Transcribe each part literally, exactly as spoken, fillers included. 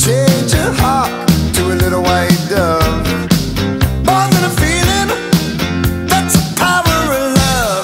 change your heart to a little white dove. More than a feeling, that's the power of love.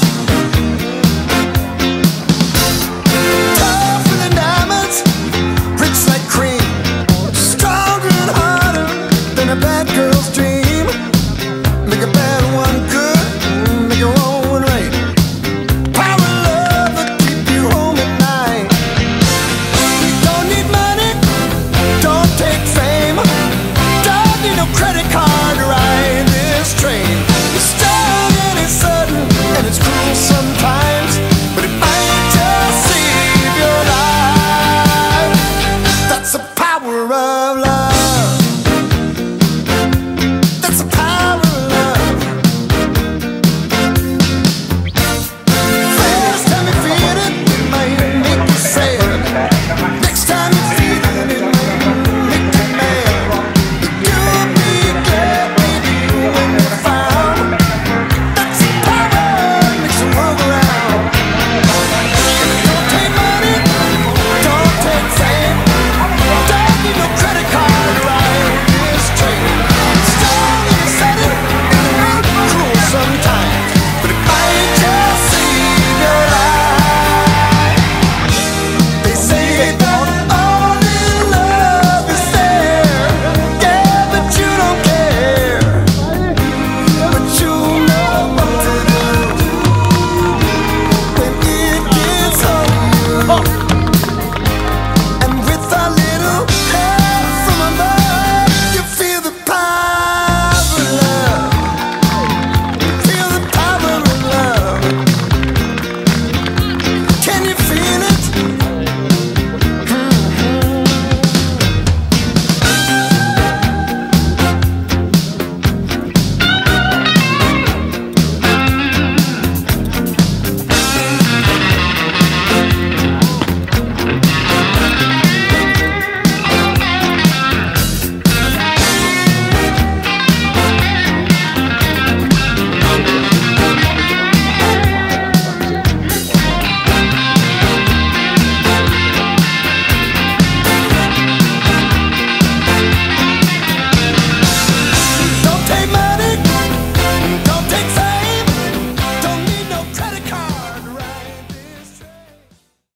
Tough with the diamonds, rich like cream, stronger and harder than a bad girl's dream. Make a bad one good, make a wrong one right. Power of love will keep you home at night. You don't need money, don't take fame, don't need no credit card to ride this train. It's strong and it's sudden and it's cruel sometimes, but it might just save your life. That's the power of